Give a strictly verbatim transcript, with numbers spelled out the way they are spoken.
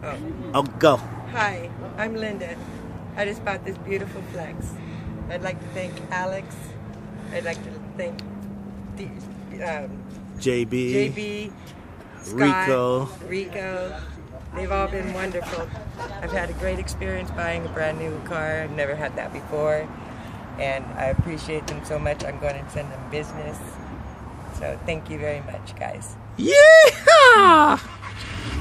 Oh. Oh, go. Hi, I'm Linda. I just bought this beautiful flex. I'd like to thank Alex. I'd like to thank D, um, J B. J B, Scott, Rico. Rico. They've all been wonderful. I've had a great experience buying a brand new car. I've never had that before. And I appreciate them so much. I'm going to send them business. So thank you very much, guys. Yeah!